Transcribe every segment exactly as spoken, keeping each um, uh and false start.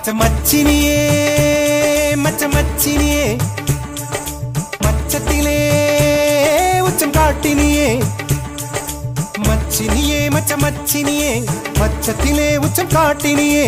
மச்ச மச்சினியே மச்ச மச்சினியே மச்சத்திலே உச்சம் காட்டினியே மச்சினியே மச்ச மச்சினியே மச்சத்திலே உச்சம் காட்டினியே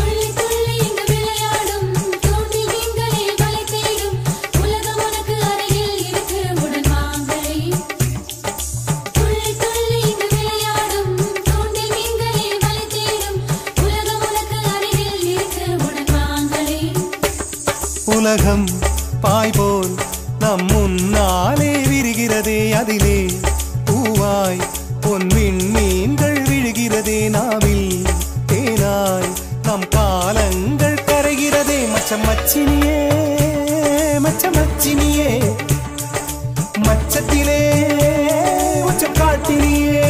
உலகம் பாய் போல் நம் முன்னாலே விரிகிறதே அதிலே பூவாய் பொன்வின் மீன்கள் விழுகிறதே நாவில் தேனாய் நம் காலங்கள் கரைகிறதே மச்ச மச்சினியே மச்ச மச்சினியே மச்சத்திலே உச்சம் காட்டினியே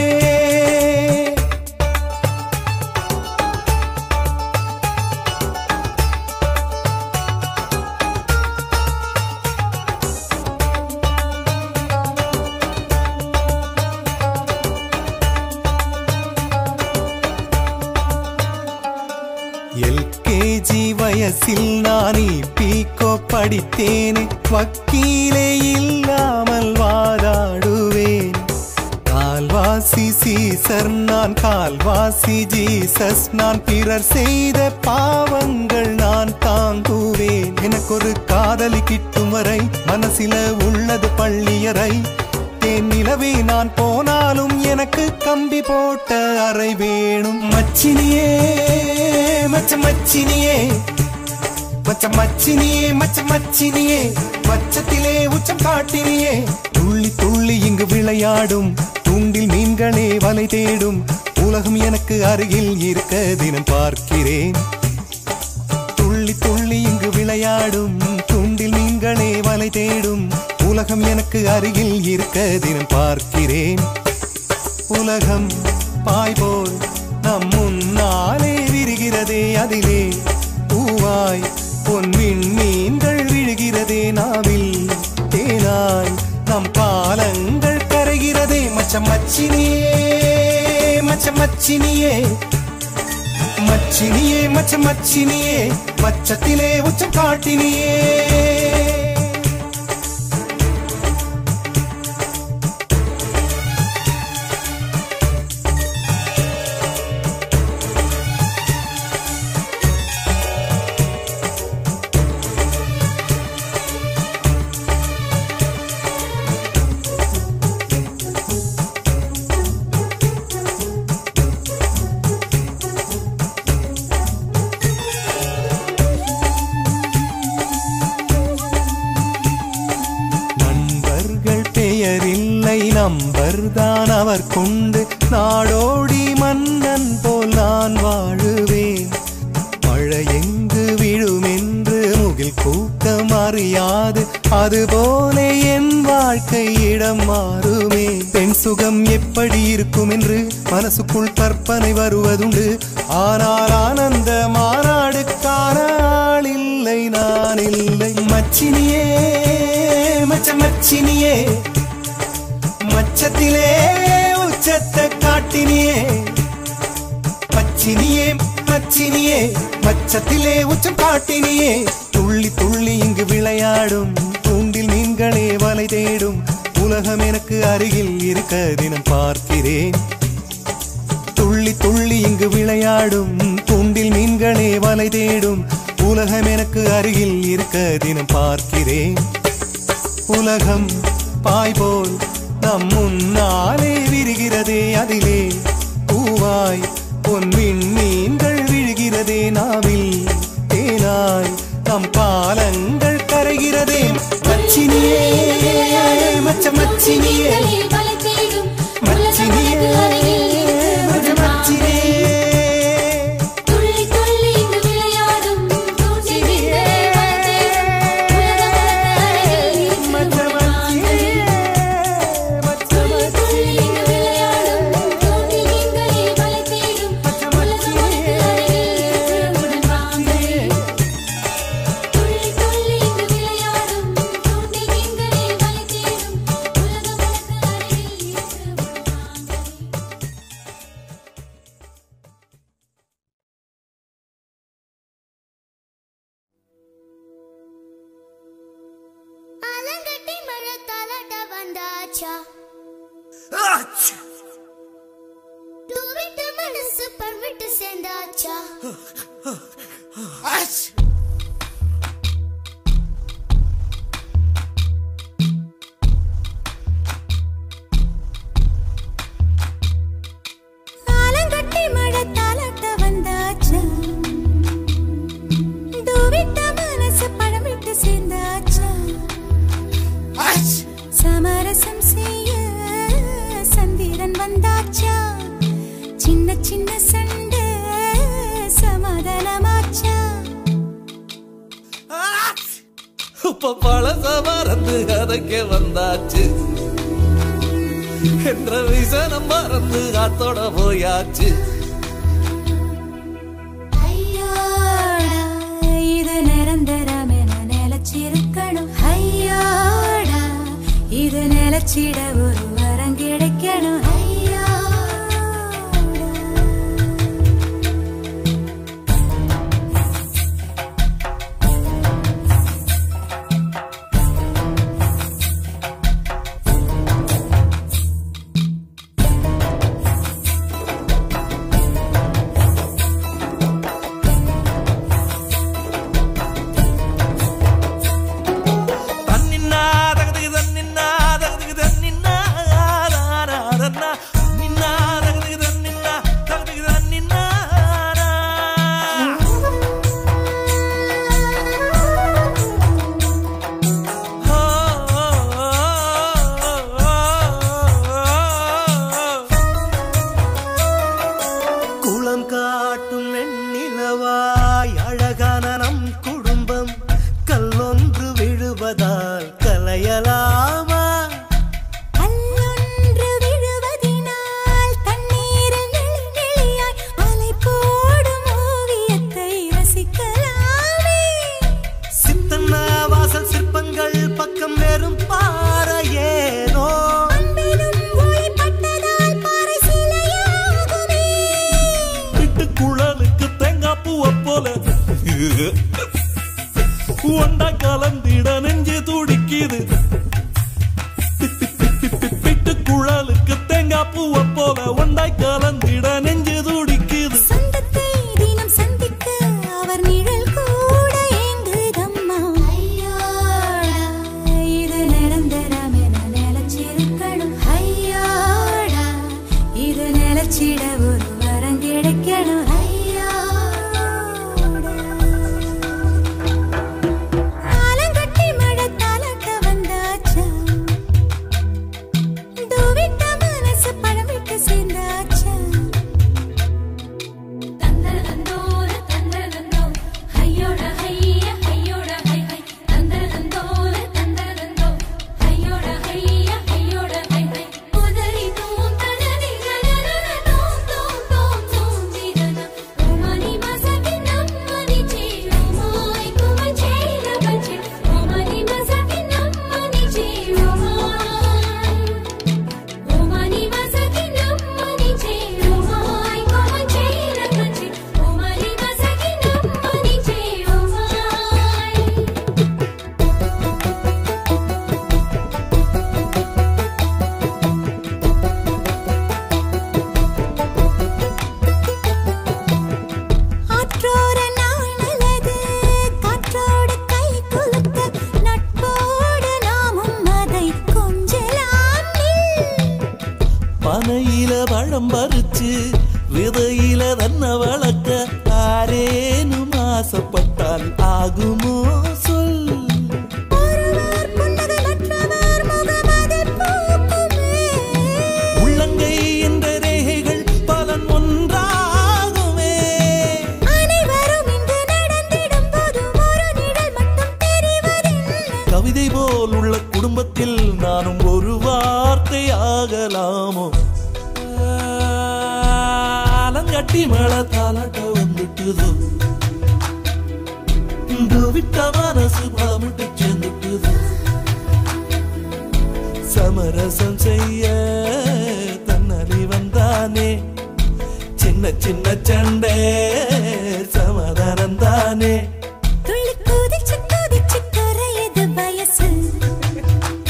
எல்கேஜி வயசில் நான் பீக்கோ படித்தேனே வக்கீலே இல்லாமல் வாதாடுவேன் கால்வாசி சீசர் நான் கால்வாசி ஜீசஸ் நான் பிறர் செய்த பாவங்கள் நான் தாங்குவேன் எனக்கு ஒரு காதலி கிட்டும் வரை மனசில உள்ளது பள்ளியறை தேன் நிலவே நான் போனாலும் எனக்கு கம்பி போட்ட அறை வேணும் மச்சினியே மச்ச மச்சினியே மச்ச மச்சினியே மச்ச மச்சினியே மச்சத்திலே உச்சம் காட்டினியே துள்ளி துள்ளி இங்கு விளையாடும் தூண்டில் மீன்களே வலை தேடும் உலகம் எனக்கு அருகில் இருக்க தினம் பார்க்கிறேன் துள்ளி துள்ளி இங்கு விளையாடும் தூண்டில் மீன்களே வலை தேடும் உலகம் எனக்கு அருகில் இருக்க தினம் பார்க்கிறேன் உலகம் பாய் போல் நம் முன்னாலே விரிகிறதே அதிலே பூவாய் பொன்வின் மீன்கள் விழுகிறதே நாவில் தேனாய் நம் காலங்கள் கரைகிறதே மச்ச மச்சினியே மச்ச மச்சினியே மச்சினியே மச்ச மச்சினியே மச்சத்திலே உச்சம் காட்டினியே நம்பர் தான் அவர் கொண்டு நாடோடி மன்னன் போல் நான் வாழுவேன் மழை எங்கு விழும் என்று முகில் கூட்டம் அறியாது அதுபோல என் வாழ்க்கை இடம் மாறுமே பெண் சுகம் எப்படி இருக்கும் என்று மனசுக்குள் கற்பனை வருவதுண்டு ஆனால் ஆனந்த மாநாடுக்கான ஆள் இல்லை நான் இல்லை மச்சினியே மச்ச மச்சினியே மச்சத்திலே உச்சத்தை காட்டினியே மச்சினியே மச்சினியே மச்சத்திலே உச்சம் காட்டினியே துள்ளி துள்ளி இங்கு விளையாடும் தூண்டில் மீன்களே வலை தேடும் உலகம் எனக்கு அருகில் இருக்க தினம் பார்க்கிறேன் துள்ளி துள்ளி இங்கு விளையாடும் தூண்டில் மீன்களே வலை தேடும் உலகம் எனக்கு அருகில் இருக்க தினம் பார்க்கிறேன் உலகம் பாய் போல் நம் முன்னாலே விரிகிறதே அதிலே பூவாய் பொன்வின் மீன்கள் விழுகிறதே நாவில் தேனாய் நம் காலங்கள் கரைகிறதே மச்சினியே மச்ச மச்சினியே மச்சினியே ஆலங்கட்டி மழை தாலாட்ட வந்தாச்சா தூவிட்டு மனசு பர்விட்டு சேர்ந்தாச்சா ஆலங்கட்டி மழை தாலாட்ட வந்தாச்சா தூவிட்டு மனசு பர்விட்டு சேர்ந்தாச்சா சமரசம் செய்ய சந்திரன் வந்தாச்சா சின்ன சின்ன சண்டை சமாதானமாச்சா இப்ப பழச மறந்து கதைக்கு வந்தாச்சு என்ற விசனம் மறந்து காத்தோட போயாச்சு ஐயோடா இது நிரந்தரமென நிலச்சிருக்கணும் ஐயோடா இது நிலச்சிட ஒரு வரம் கிடைக்கணும் ஒண்டா கலந்திட நெஞ்சு துடிக்குது பிட்டு குழலுக்கு தேங்காய் பூவை போல ஒண்டாய் கலந்திட நெஞ்சு துடிக்குது சொந்தத்தை தினம் சந்திக்க அவர் நிழல் கூட ஏங்குதம்மா ஐயோடா இது நிரந்தரமென நிலச்சிருக்கணும் ஐயோடா இது நிலச்சிட ஒரு வரம் கிடைக்கணும் பனையில பழம் பறிச்சு விதையில தன்ன வளர்க்க ஆரேனும் ஆசைப்பட்டால் ஆகுமோ சொல் உள்ளங்கை என்ற ரேகைகள் பலன் ஒன்றாகுமே கவிதை போல் உள்ள குடும்பத்தில் நானும் ஒரு வார்த்தை ஆகலாமோ ஆலங்கட்டி மழை தாலாட்ட வந்துட்டுதோ விட்ட மனசு பலமிட்டு சேர்ந்துட்டுதோ சமரசம் செய்ய தன்னலி வந்தானே சின்ன சின்ன சண்டை சமாதானம் தானே துள்ளி குதிச்சு குதிச்சு குறையுது வயசு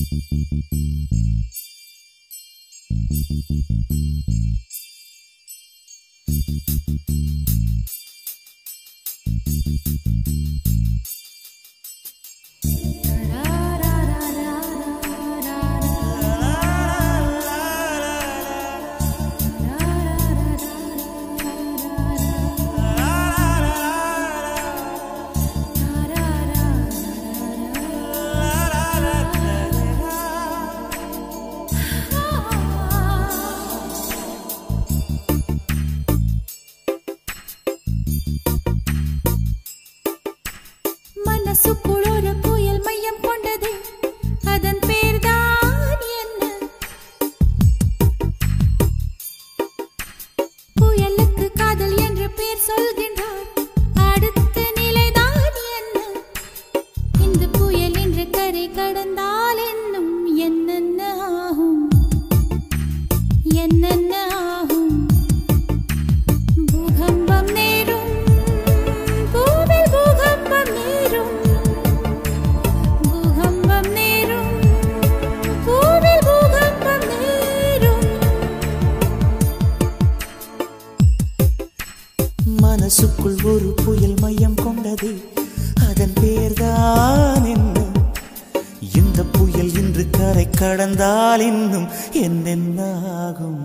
மனசுக்குள் ஒரு புயல் மையம் கொண்டது, அதன் பேர்தான் என்ன? இந்த புயல் இன்று கரை கடந்தால் இன்னும் என்னென்ன ஆகும்?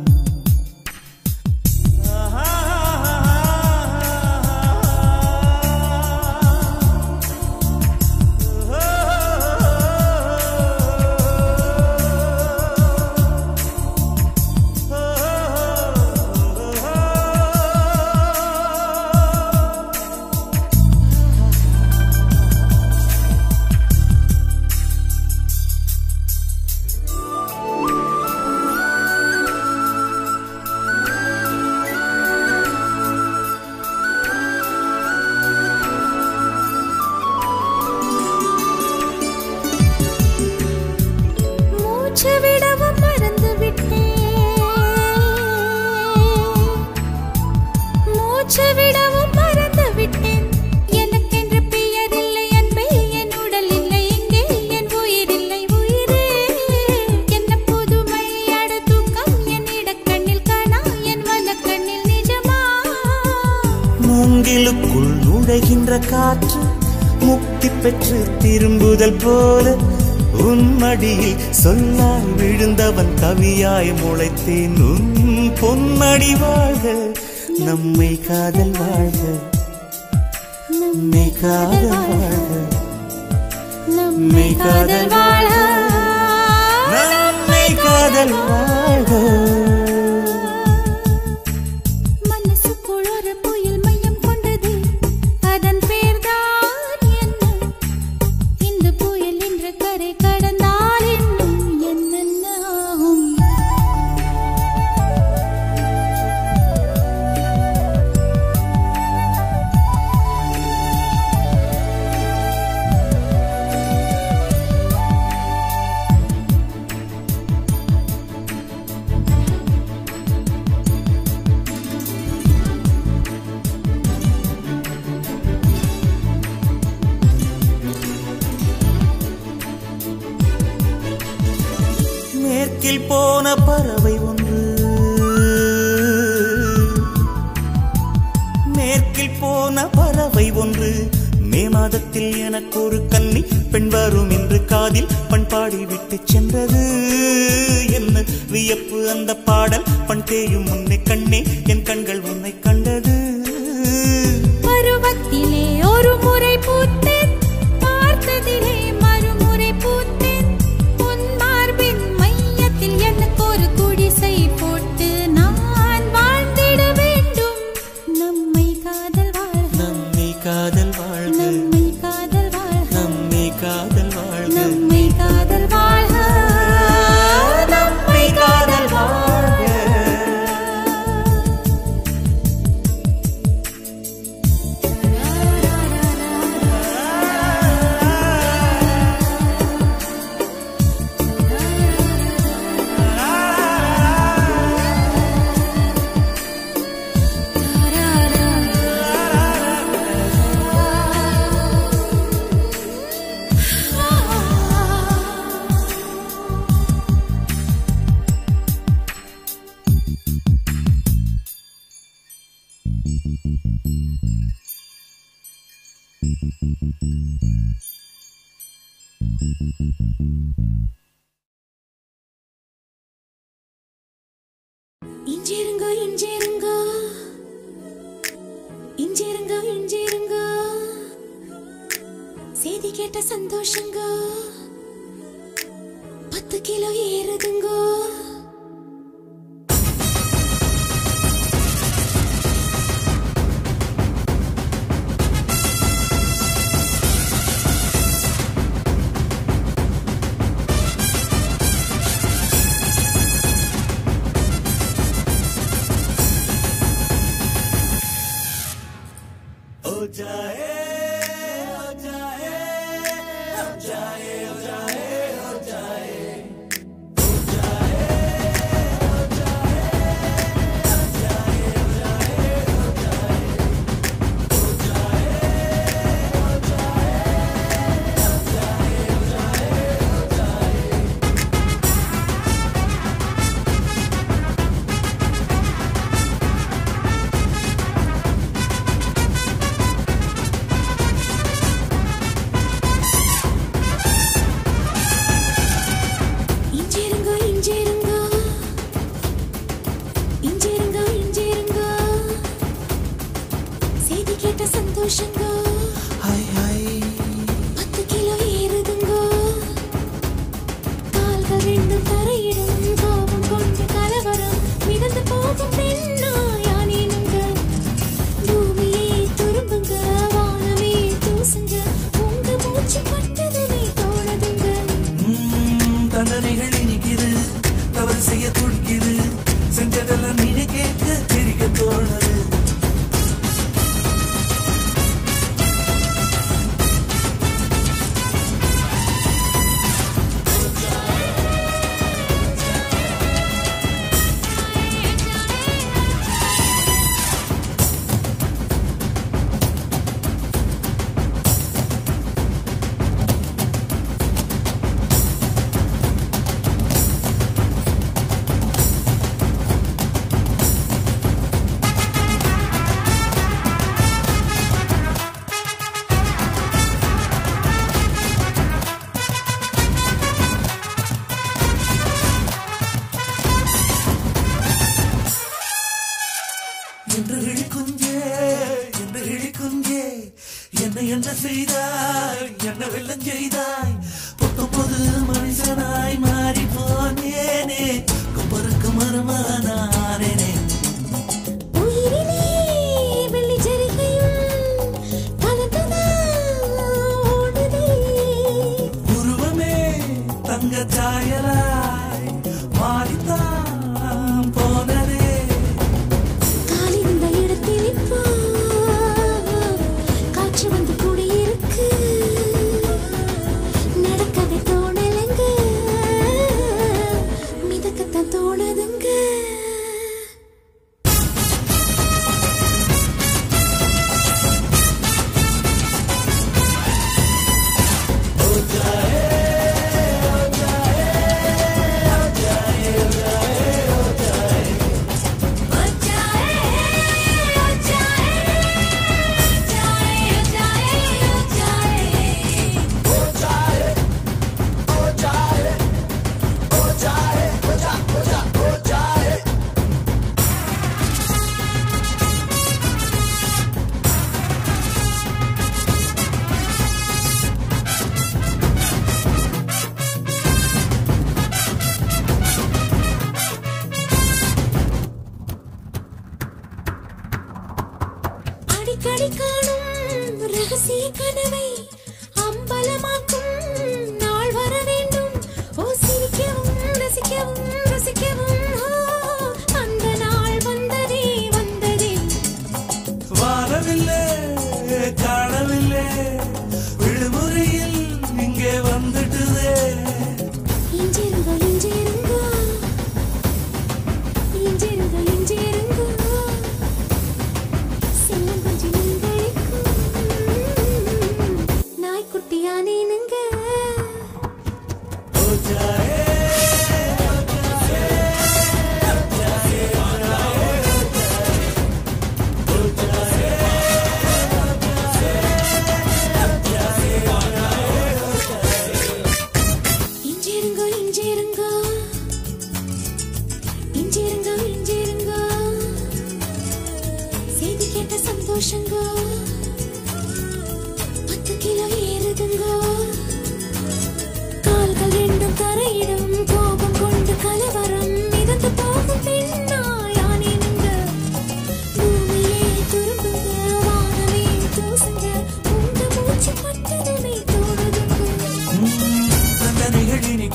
மூங்கிலுக்குள் நுழைகின்ற காற்று முக்தி பெற்று திரும்புதல் போல உன் மடியில் சொல்லாய் விழுந்தவன் கவியாய் முளைத்தேன். உன் பொன்மடி வாழ்க, நம்மை காதல் வாழ்க, நம்மை காதல் வாழ்க, நம்மை காதல் வாழ்க, நம்மை காதல் வாழ்க. மேற்கில் போன பறவை ஒன்று, மேற்கில் போன பறவை ஒன்று, மே மாதத்தில் எனக்கு ஒரு கன்னி பெண் வரும் என்று காதில் பண்பாடி விட்டு சென்றது. என்ன வியப்பு அந்த பாடல், பண் தேயும் முன்னை கண்ணே என் கண்கள் உன்னை கண்டது. பருவத்திலே ஒரு முறை பூத்தேன், பார்த்ததிலே மறுமுறை பூத்தேன். உன் மார்பின் மையத்தில் எனக்கு ஒரு குடிசை போட்டு நான் வாழ்ந்திட வேண்டும். நம்மை காதல் வாழ்க, நம்மை காதல் வாழ்க, நம்மை காதல் வாழ்க, நம்மை காதல் வாழ்க, நம்மை காதல் வாழ்க, நம்மை காதல் வாழ்க. இஞ்சிருங்க இஞ்சிருங்க இஞ்சிருங்க இஞ்சிருங்க செய்தி கேட்ட சந்தோஷங்க பத்து கிலோ ஏறுதுங்க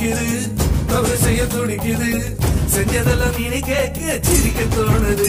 துடிக்குது தவறு செய்ய துடிக்குது செஞ்சதெல்லாம் நீ கேட்க சிரிக்க தோணுது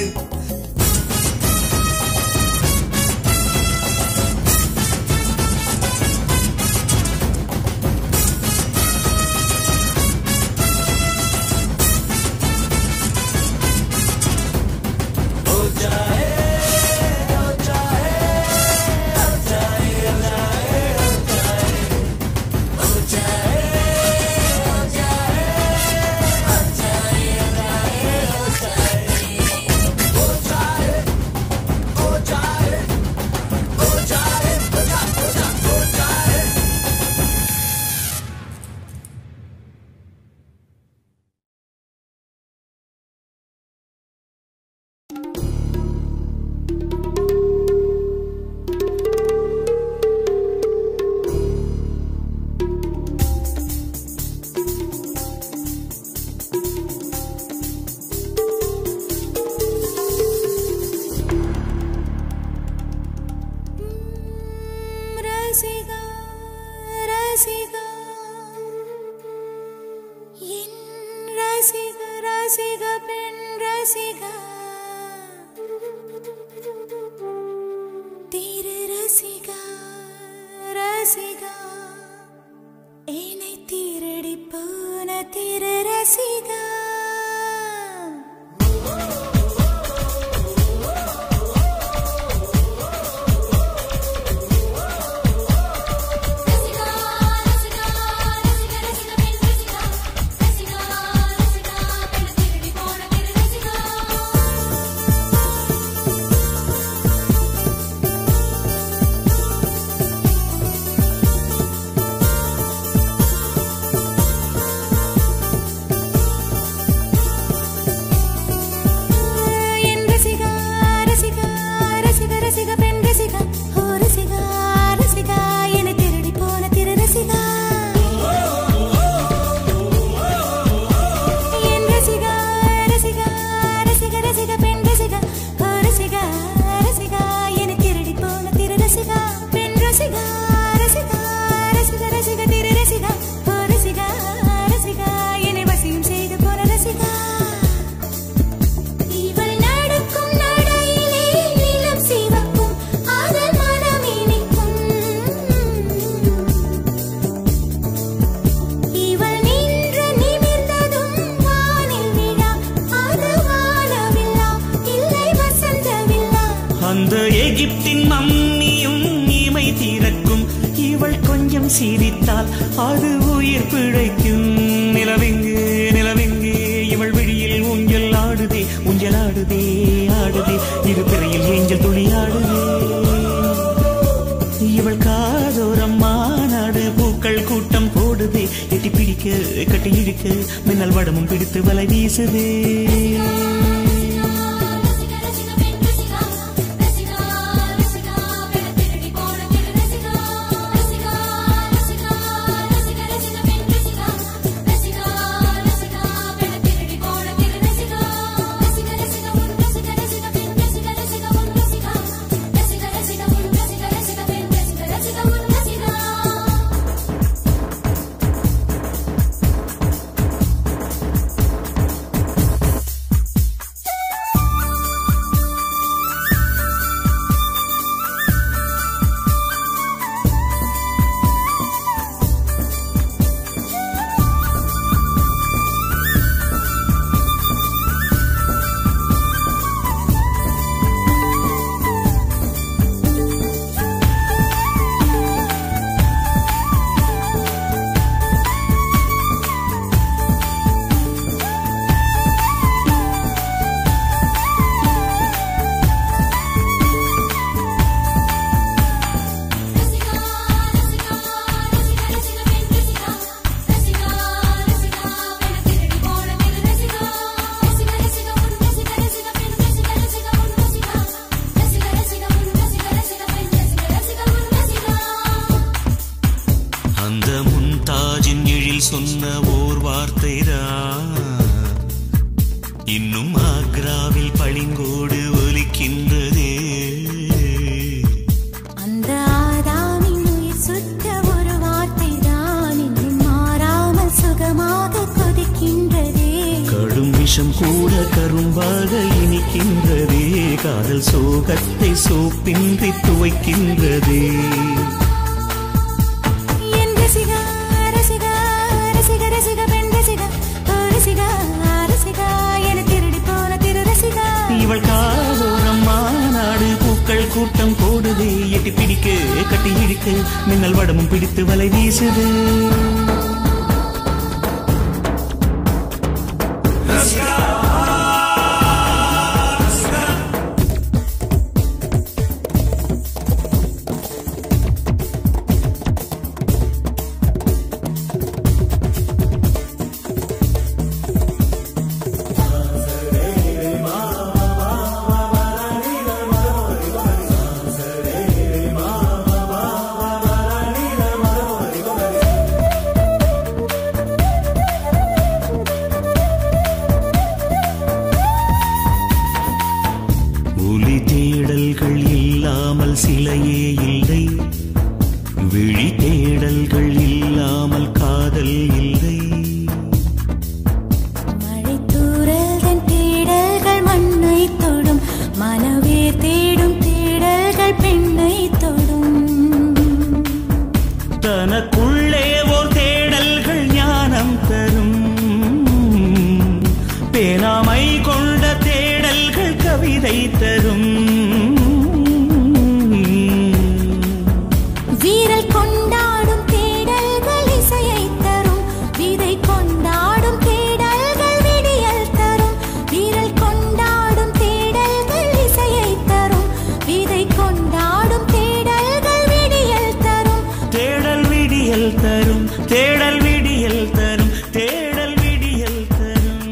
சிரித்தால் அது உயிர் பிழைக்கும் நிலவெங்கு நிலவெங்கு இவள் விழியில் ஊஞ்சல் ஆடுதே ஊஞ்சல் ஆடுதே ஆடுதே இரு பிறையில் ஏஞ்சல் துளி ஆடுதே இவள் காதோரம் மாநாடு பூக்கள் கூட்டம் போடுதே எட்டி பிடிக்க கட்டி இழுக்க மின்னல் வடமும் பிடித்து வலை வீசுதே சொன்ன ஓர் வார்த்தைதான் இன்னும் ஆக்ராவில் பளிங்கோடு ஒலிக்கின்றதே. அந்த ஆதாமின் உயிர் சுத்த ஒரு வார்த்தைதான் இன்னும் மாறாமல் சுகமா விஷம் கூட கரும்பாக இனிக்கின்றதே, காதல் சோகத்தை சோப்பின்றி துவைக்கின்றதே. இவள் காதோரம் மாநாடு பூக்கள் கூட்டம் போடுதே, எட்டி பிடிக்க கட்டி இடிக்க மின்னல் வடமும் பிடித்து வலை வீசுது. சிலையே இல்லை, விழி தேடல்கள் இல்லாமல் காதல் இல்லை. மழை தூறல் தேடல்கள் மண்ணை தொடும், மனவே தேடும் தேடல்கள் பெண்ணை தொடும். தனக்குள்ளே ஓர் தேடல்கள் ஞானம் தரும், பேனாமை கொண்ட தேடல்கள் கவிதை தரும். வீரல் கொண்டாடும் தேடல்கள் இசையை தரும், விதை கொண்டாடும் தேடல்கள் விடியல் தரும். வீரல் கொண்டாடும் தேடல்கள் இசையை தரும், விதை கொண்டாடும் தேடல்கள் விடியல் தரும். தேடல் விடியல் தரும், தேடல் விடியல் தரும், தேடல் விடியல் தரும்.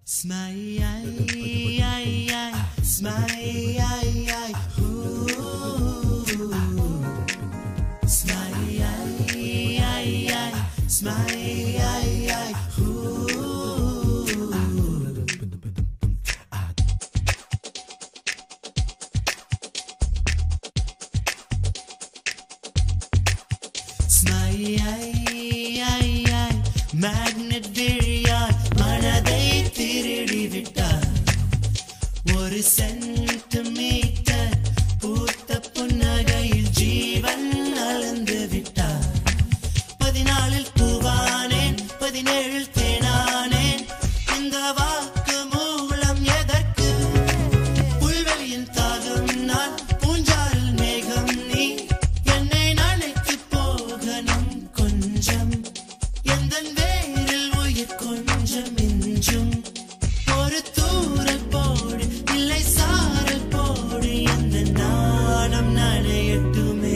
மேக்னெட் விழியால் மனதை திருடி விட்டார். ஒரு சென்டிமீட்டர் பூத்த புன்னகையில் ஜீவன் அளந்து விட்டார். பதினாலில் பூவானேன், பதினேழில் தேனானேன். இந்த வாக்கு மூலம் எதற்கு? புல்வெளியின் தாகம் நான், பூஞ்சாரில் மேகம் நீ. என்னை நினைத்து போகணும் கொஞ்சம், எந்தன் வேரில் உயிர் கொஞ்சம் மிஞ்சும். ஒரு தூரல் போடு, இல்லை சாரல் போடு, எந்த நாணம் நனையட்டுமே.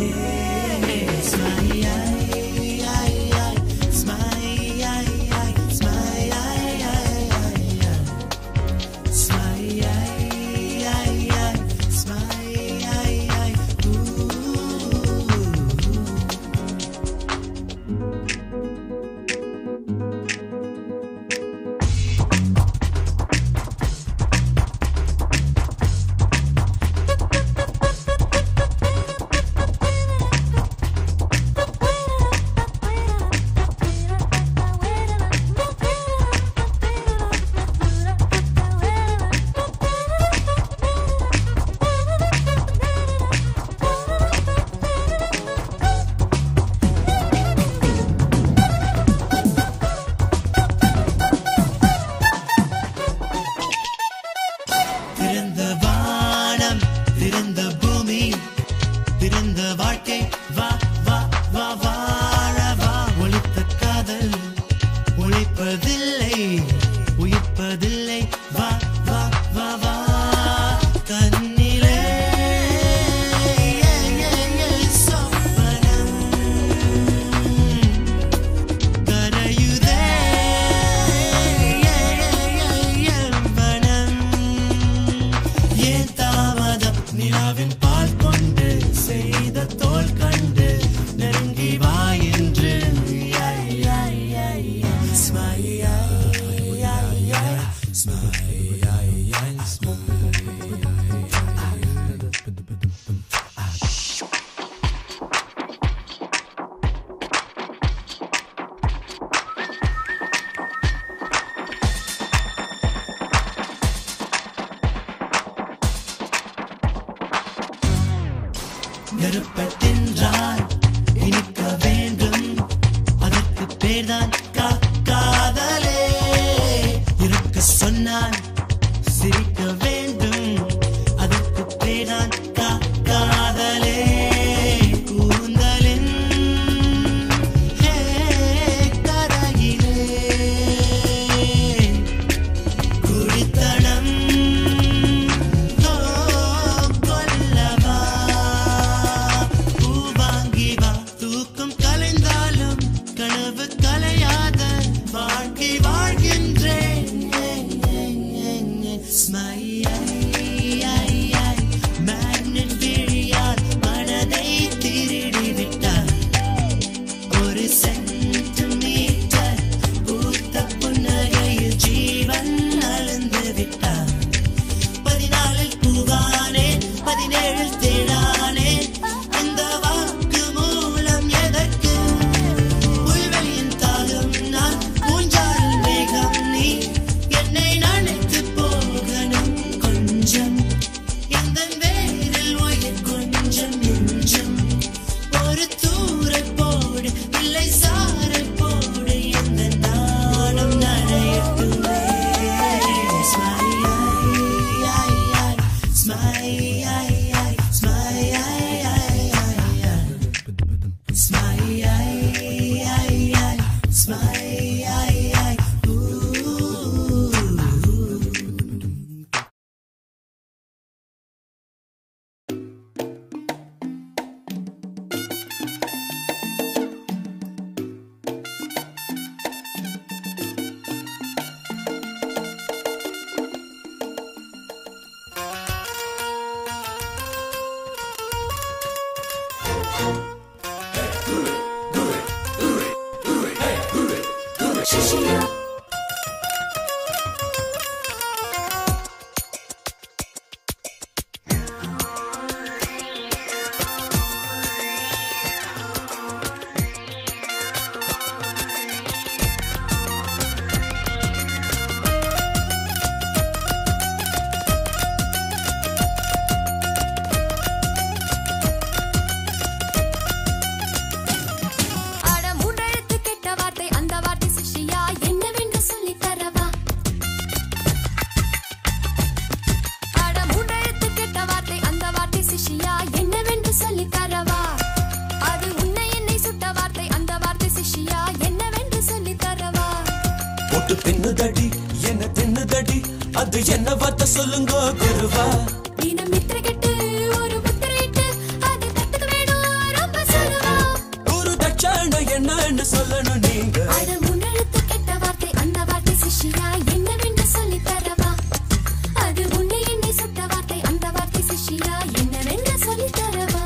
திறந்த வானம், திறந்த பூமி, திறந்த வாழ்க்கை, வா வா வா வாழ வா. ஒளித்த காதல் ஒளிப்பதில்லை, உயிர்ப்பதில்லை, வா வா வா வா. கண்ணிலே சொப்பனம் கரையுதே எம்பனம். ஏன் தாமதம்? நிலாவின் பால் கொண்டு செய்த தோல் கண்டு நெருங்கி வா என்று. நெருப்பைத் தின்றால் இனிக்க வேண்டும், அதற்கு பேர்தான் கா காதலே. இருக்க சொன்னால் சிரிக்க வேண்டும், அதற்கு பேர்தான் கா காதலே. கூந்தலின் ஹே கரையிலே குடித்தனம் ஓ கொல்லவா. பூவாங்கி வா, தூக்கம் கலைந்தாலும் கனவு கலையாத வாழ்க்கை வாழ்கின்றேன். மேக்னெட் விழியால் மனதை திருடி விட்டார். ஒரு சென்டிமீட்டர் பூத்த புன்னகையில் ஜீவன் அளந்து விட்டார். பதினாலில் பூவானேன், பதினேழில் தேனானேன். இந்த வாக்கு மூலம் எதற்கு? புல்வெளியின் தாகம் நான், பூஞ்சாரில் மேகம் நீ. என்னை நினைத்து போகணும் கொஞ்சம். என்னடி அது என்ன வார்த்தை சொல்லுங்க குருவா தினம் நித்திரை கெட்டு ஒரு முத்திரையிட்டு அதை கத்துக்க வேணும் ரொம்ப சுலபா ஒரு தட்சாண என்னன்னு சொல்லணும் நீங்க அட முன்னெழுத்து கெட்ட வார்த்தை அந்த வார்த்தை சிஷ்யா என்னவென்று சொல்லி தரவா அது உன்னை என்னை சுட்ட வார்த்தை அந்த வார்த்தை சிஷ்யா என்னவென்று சொல்லி தரவா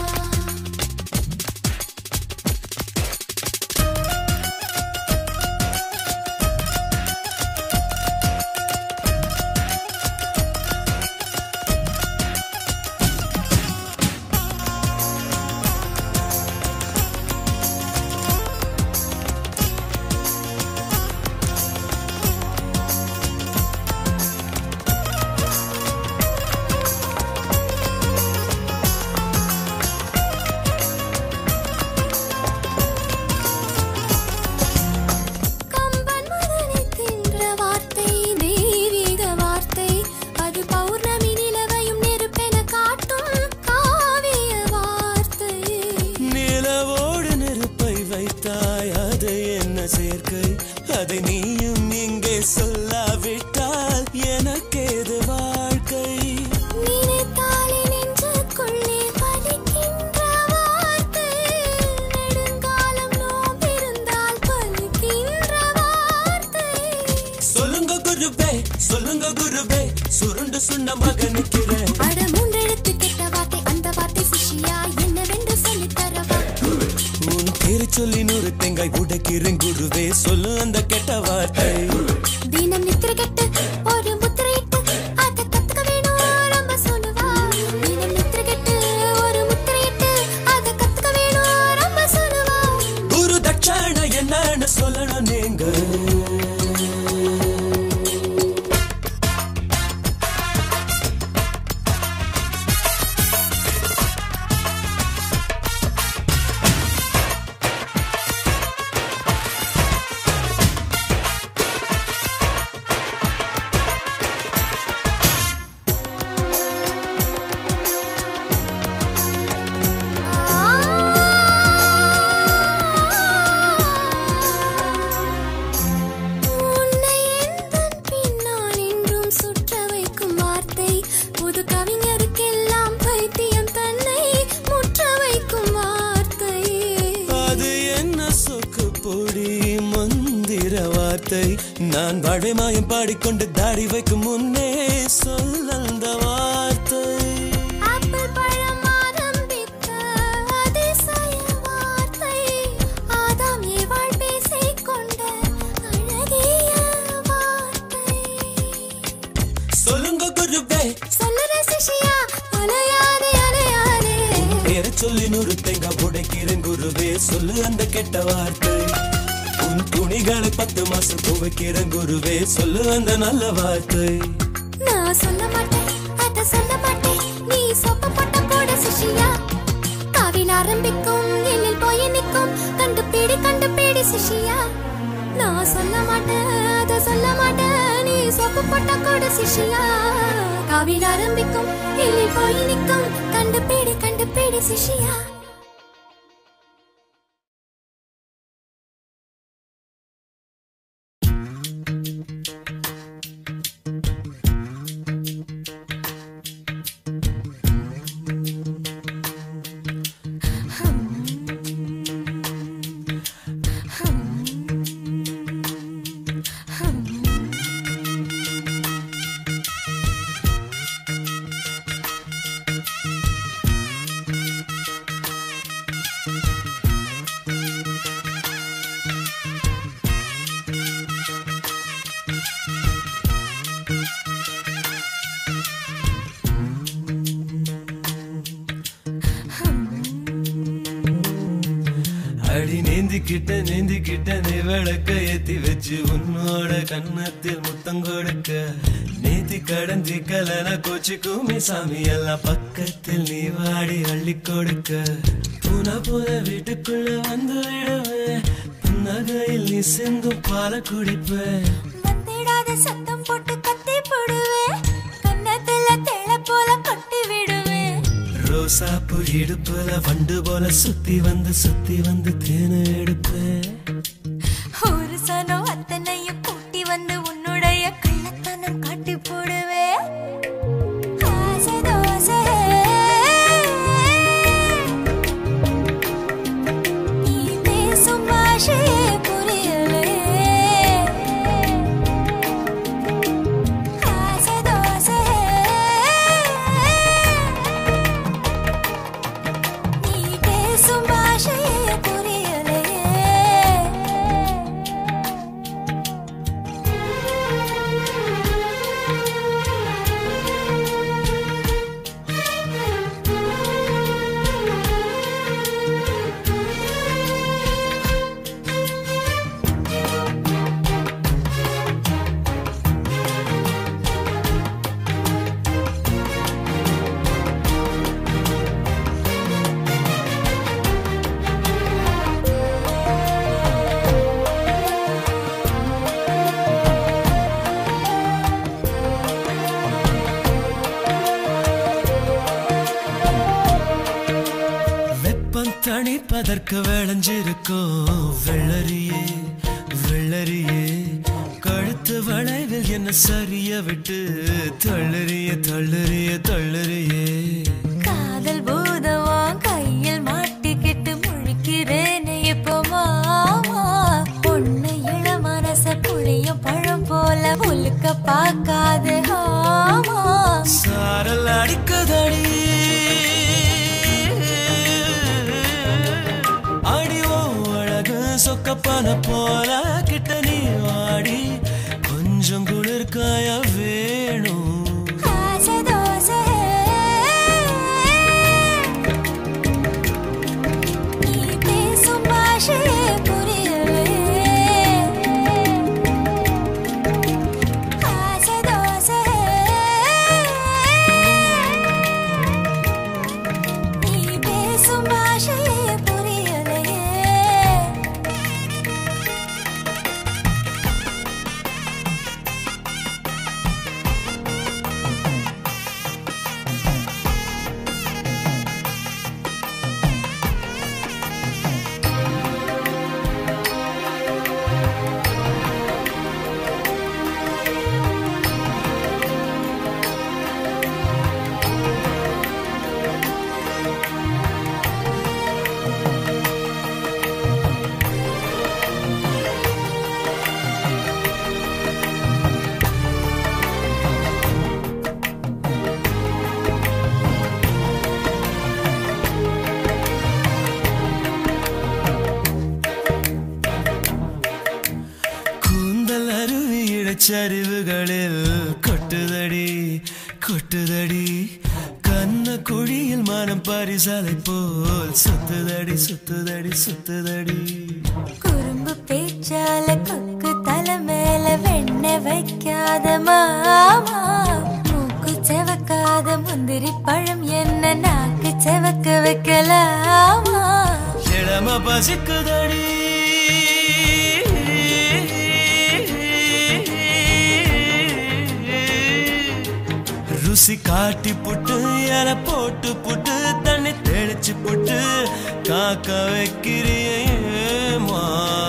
கம்பன் மதனை தின்ற வார்த்தை தெய்வீக வார்த்தை அது பௌர்ணமி நிலவையும் நெருப்பென காட்டும் காவிய வார்த்தை நிலவோடு நெருப்பை வைத்தாய் அது என்ன சேர்க்கை அதை நீயும் இங்கே சொல்லாவிட்டால் எனக்கேது வாழ்க்கை நினைத்தாலே நெஞ்சுக்குள்ளே பலிக்கின்ற வார்த்தை நெடுங்காலம் நோம்பிருந்தால் பலிக்கின்ற வார்த்தை சொல்லுங்க குருவே சொல்லுங்க குருவே சுருண்டு சுண்ண மகனுக்கிறேன் அட மூன்றெழுத்து கெட்ட வார்த்தை அந்த வார்த்தை சிஷ்யா என்னவென்று சொல்லித் தரவா உன் பேரு சொல்லி நூறு தேங்காய் உடைக்கிறேன் குருவே சொல்லு அந்த கெட்ட வார்த்தை தினம் நித்திரை கெட்டு ஒரு முத்திரையிட்டு அதை கத்துக்க வேணும் ரொம்ப சுலபா தினம் நித்திரை கெட்டு ஒரு முத்திரையிட்டு அதை கத்துக்க வேணும் ரொம்ப சுலபா ஒரு தட்சாண என்னன்னு சொல்லணும் நீங்க உன்னை எந்தன் பின்னால் என்றும் சுற்ற வைக்கும் வார்த்தை புது கவிஞருக்கெல்லாம் பைத்தியம் தன்னை முற்ற வைக்கும் வார்த்தை அது என்ன சொக்கு பொடி மந்திர வார்த்தை நான் வடைமாயம் பாடிக்கொண்டு தாடி வைக்கும் முன்னே சொல்ல அந்த வார்த்தை ஆப்பிள் பழம் ஆரம்பித்த அதிசய வார்த்தை ஆதாம் ஏவாள் பேசிக் கொண்ட அழகிய வார்த்தை சொல்லுங்க குருவே சொல்லுற சிஷ்யா அலையாதே அலையாதே பேரை சொல்லி நூறு தேங்காய் உடைக்கிறேன் குருவே சொல்லு அந்த கெட்ட வார்த்தை உன் துணிகளை பத்து மாசம் துவைக்கிறேன் குருவே சொல்லு அந்த நல்ல வார்த்தை நான் சொல்ல மாட்டேன் அத சொல்ல மாட்டேன் நீ சொப்ப போட்ட போட சிஷ்யா காவில் ஆரம்பிக்கும் எண்ணில் போய் நிற்கும் கண்டுபிடி கண்டுபிடி சிஷ்யா நான் சொல்ல மாட்டேன் அத சொல்ல மாட்டேன் நீ சொப்ப போட்ட கூட சிஷ்யா காவில் ஆரம்பிக்கும் எண்ணில் போய் நிற்கும் கண்டுபிடி கண்டுபிடி சிஷ்யா அடி நீந்திக்கிட்ட நீந்திக்கிட்ட நீ விளக்க ஏத்தி வச்சு உன்னோட கன்னத்தில் முத்தம் கொடுக்க நீதி கடந்தி கலன கோச்சிக்குமே சாமி எல்லாம் பக்கத்தில் நீ வாடி அள்ளி கொடுக்க புன புன வீட்டுக்குள்ள வந்து விடுவேன் புன்னகையில் நீ சிந்தும் பால குடிப்பேன் வந்திடாத சத்தம் போட்டு கத்தி போடுவேன் கன்னத்துல தேள போல கொட்டி விடுவேன் ரோசாப்பு இடுப்புல வண்டு போல சுத்தி வந்து சுத்தி வந்து தேனை எடுப்பேன் ஒரு சனம் அத்தனையும் கூட்டி வந்து உன்னுடைய கள்ளத்தனம் காட்டி போடுவே ஆசை தோசை நீ பேசும் பாஷையே புரியலே ஆசை தோசை நீ பேசும் பாஷையே புரியலே வெப்பம் தணிப்பதற்கு விளைஞ்சிருக்கும் வெள்ளரியே வெள்ளரியே கழுத்து வளைவில் என்ன சரிய விட்டு தள்ளறிய தள்ளறிய தள்ளறியே காதல் பூதமா கையில் மாட்டிக்கிட்டு முழிக்கிறேனே இப்போ மாமா பொண்ணு இள மனச புளியும் பழம் போல உலுக்க பார்க்காது ஆமா சாரல் அடிக்கதடி அடிவோ அழகு சொக்கப்பன போல கிட்ட நீ வாடி கொஞ்சம் குளிர்காய வேணும் ஆசை தோசை நீ பேசும் பாஷையே புரியலே ஆசை தோசை நீ பேசும் பாஷையே புரியலே கூந்தல் அருவி இடைச்சரிவுகளில் கொட்டுதடி கொட்டுதடி கண்ண குழியில் மனம் பரிசலை போல் சுத்துதடி சுத்துதடி சுத்துதடி குறும்பு பேச்சால கொக்கு தலை மேல வெண்ணெய் வைக்காத மாமா மூக்கு செவக்காத முந்திரி பழம் என்ன நாக்கு செவக்க வைக்கலாமா இளம பசிக்குதடி ருசி காட்டி புட்டு இல போட்டு புட்டு தண்ணி தெளிச்சு புட்டு காக்க வைக்கிறியேமா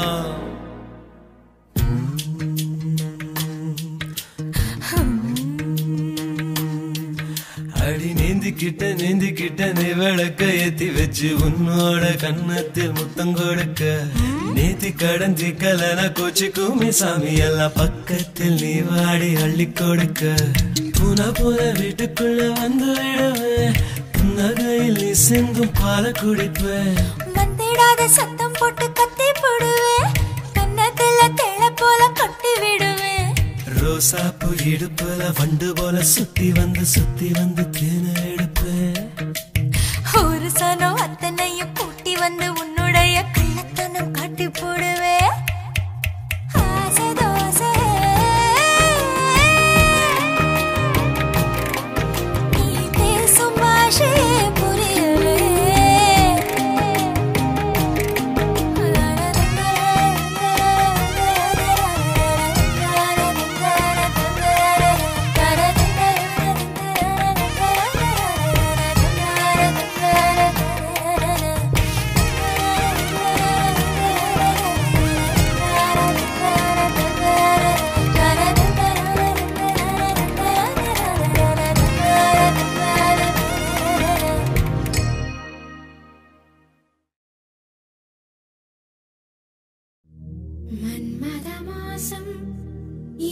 அடி நீந்திக்கிட்ட நீந்திக்கிட்ட நீ விளக்க ஏத்தி வச்சு உன்னோட கண்ணத்தில் முத்தம் கொடுக்க நீத்தி கடந்தி கலன கோச்சி குமி சாமி எல்லாம் பக்கத்தில் நீ வாடி அள்ளி கொடுக்க புன புன வீட்டுக்குள்ள வந்து விடுவேன் புன்னகையில் நீ சிந்தும் பால குடிப்பேன் வந்திடாத சத்தம் போட்டு கத்தி போடுவேன் கண்ணத்துல தேள போல கொட்டி விடுவேன் ரோசாப்பூ இடுப்புல வண்டு போல சுத்தி வந்து சுத்தி வந்து தேன எடுப்பேன் ஒரு சனம் அத்தனையும் கூட்டி வந்து உன்னுடைய கள்ளத்தனம் காட்டி போடுவேன் ஆசை தோசை நீ பேசும் பாஷையே புரியலே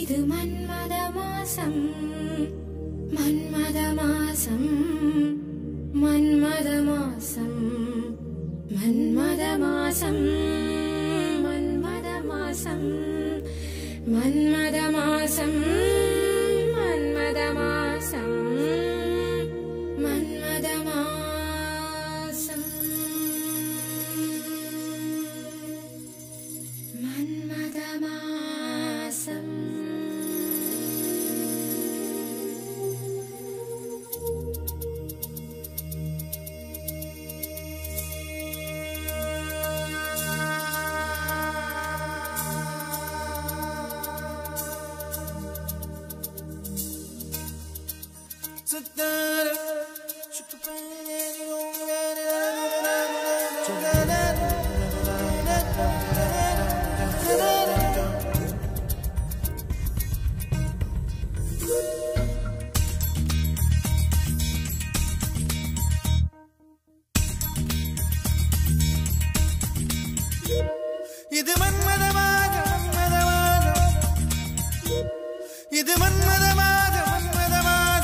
இது மன்மத மாசம் மன்மத மாசம் மன்மத மாசம் மன்மத மாசம் மன்மத மாசம் மன்மத மாசம் மன்மத மாசம் மன்மத மாசம் மன்மத மாசம் இது மன்மதமாக மன்மதமாக இது மன்மதமாக மன்மதமாக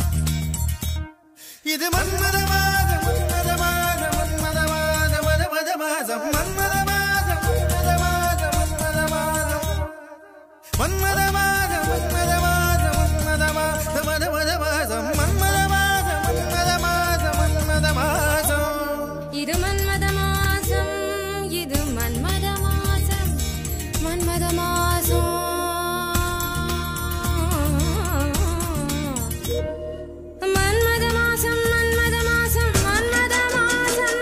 இது மன்மதமாக மன்மதமாக மன்மதமாக மன்மதமாக மன்மதமாக மன்மதமாக மன்மதமாக மன்மதமாக மன்மதமாக மன்மதமாக மன்மதமாக மன்மதமாக மன்மதமாக இது மன்மத மாசம் இது மன்மத மாசம் மன்மத மாசம் மன்மத மாசம் மன்மத மாசம் மன்மத மாசம்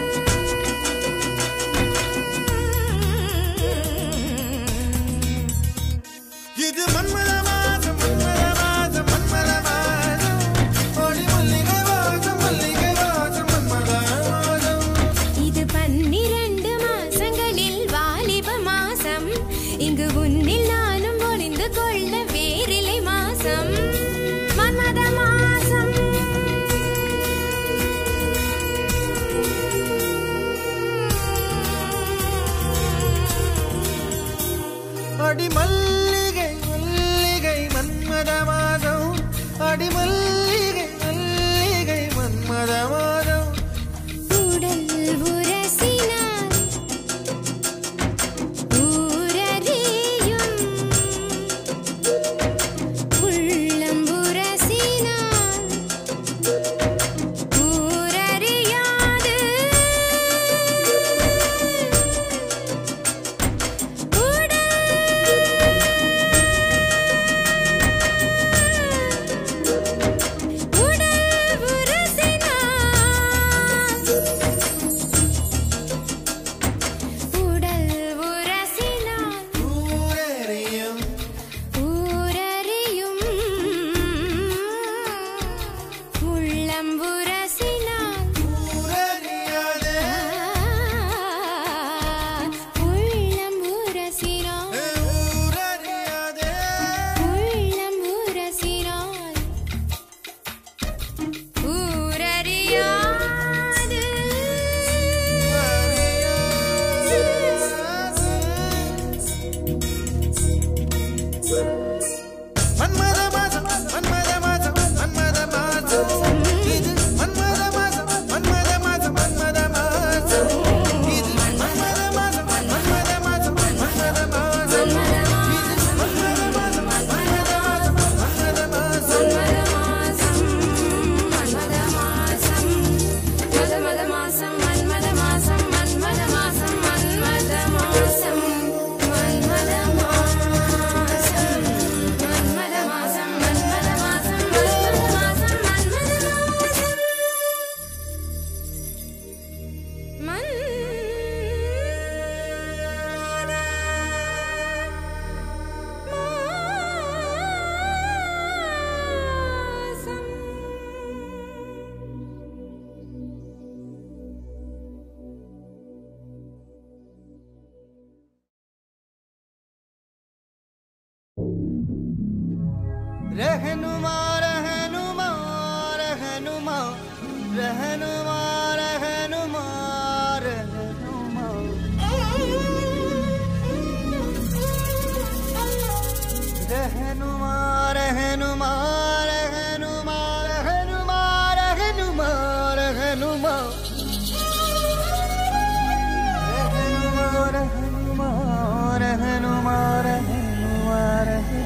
இது மன்மதமாக மன்மதமாக மன்மதமாக ஓடி மல்லிகை வாசம் மல்லிகை வாசம் மன்மதமாக இது பன்னிரண்டு மாசங்களில் வாலிப மாசம் இங்கு உன்னில் நானும் ஒளிந்து கொள்ள வேறிலை மாசம் மன்மத மாசம் அடி மல்லிகை மல்லிகை மன்மதமாதம் அடி மல்லிகை மல்லிகை மன்மதமாதம் உடல் உரசினார் ஊரறியும் உள்ளம் உரசினார் ஊரறியாது உடல் உரசினார் உடல் உரசினார் ஊரறியும் ஊரறியும் உள்ளம் உரசினார் ஊரறியாதே உள்ளம் உரசினார் ஊரறியாதே உள்ளம் உரசினார் ஊரறியாது மன்மதமாதம் மன்மதமாதம் மன்மதமாதம் இது மன்மதமாதம் மன்மதமாதம் மன்மதமாதம் இது மன்மதமாதம் மன்மதமாதம் மன்மதமாதம் இது மன்மதமாதம் மன்மதமாதம் மன்மதமாதம் மன்மத மாசம் மன்மத மாசம் மன்மத மாசம் மன்மத மாசம் மன்மத மாசம் மன்மத மாசம் மன்மத மாசம் மன்மத மாசம் மன்மத रहनुमा रहनुमा रहनुमा रहनुमा रहनुमा रहनुमा रहनुमा रहनुमा रहनुमा रहनुमा रहनुमा रहनुमा रहनुमा रहनुमा रहनुमा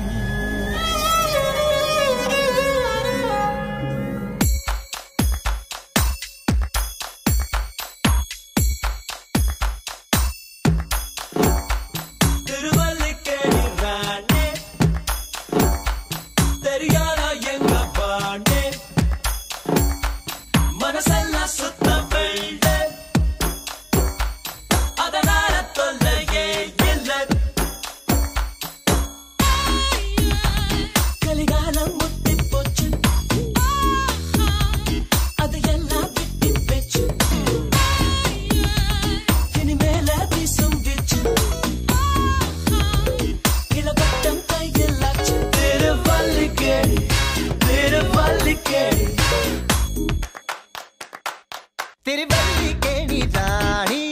तेरी बल्ली केनी रानी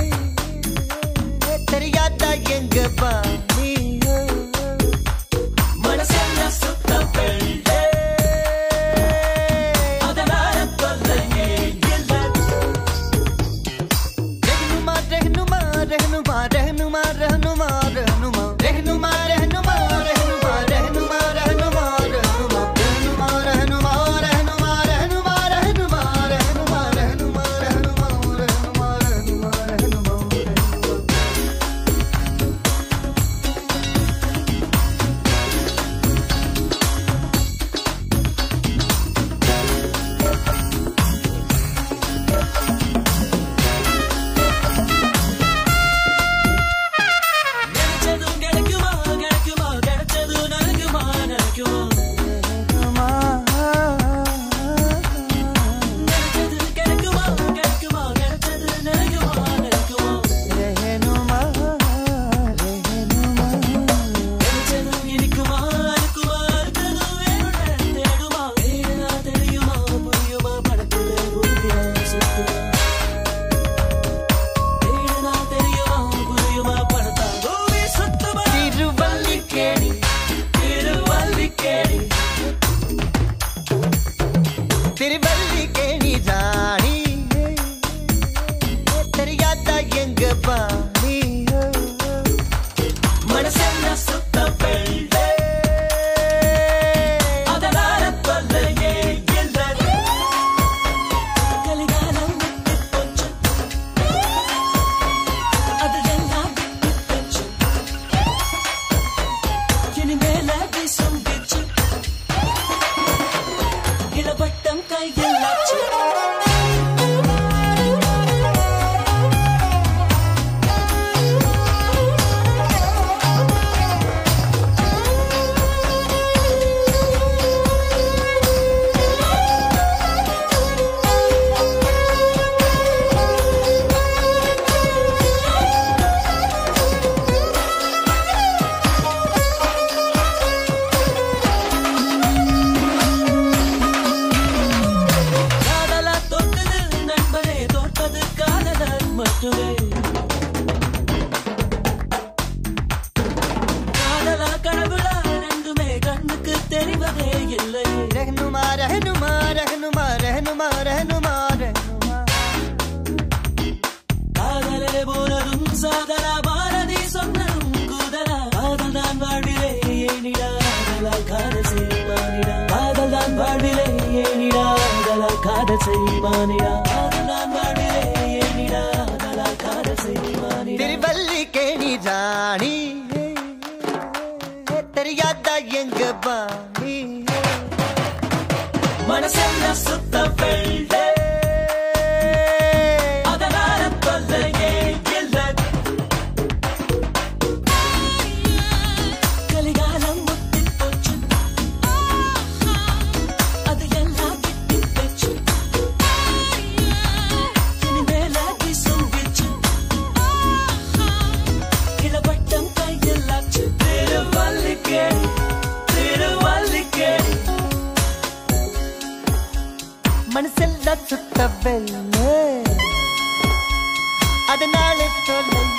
तेरी याद एंग पानी मनसेल्ल सुत्त वेल्ले अदनार तोल्लगे इल्ल रहनुमा रहनुमा रहनुमा रहनुमा रहनुमा रहनुमा रहनुमा रहनुमा रहनुमा रहनुमा रहनुमा रहनुमा रहनुमा रहनुमा रहनुमा रहनुमा रहनुमा रहनुमा तेरी बल्ली केनी रानी तेरी याद एंग पानी मनसेल्ल सुत्त वेल्ले अदनार तोल्लगे इल्ल कलिगालम बिट्टु अदೆಲ್ಲ ಬಿಟ್ಟು ಇನಿ ಮೇಲೆ ಬೀಸುಂ ಬಿಚ್ಚು ಇಳಬಟ್ಟಂ ಕೈಯಲ್ಲಾಚು காதலா கடவுளா ரெண்டுமே கண்ணுக்கு தெரிவதே இல்லை रहनुमा रहनुमा रहनुमा रहनुमा रहनुमा रहनुमा காதலே போனதும் சாதனா பாரதி சொன்னதும் கூதலா காதல் தான் வாழ்விலே ஏனிடா காதலா காதல் செய்வானிடா காதல் தான் வாழ்விலே ஏனிடா காதலா காதல் செய்வானிடா காதல் தான் வாழ்விலே ஏனிடா காதலா காதல் செய்வானிடா तेरी बल्ली केनी रानी तेरी याद एंग पानी मनसेल्ल सुत्त वेल्ले अदनार तोल्लगे इल्ल कलिगालम मुट्टिपोच्चु अदೆಲ್ಲ ಬಿಟ್ಟು ಇನಿ ಮೇಲೆ ಬೀಸುಂ ಬಿಚ್ಚು ಇಳಬಟ್ಟಂ ಕೈಯಲ್ಲಾಚು ತಿರುವಲ್ಲಿ ಕೇಳಿ ತಿರುವಲ್ಲಿ ಕೇಳಿ मनसेल्ल सुत्त वेल्ले अदनार तोल्लगे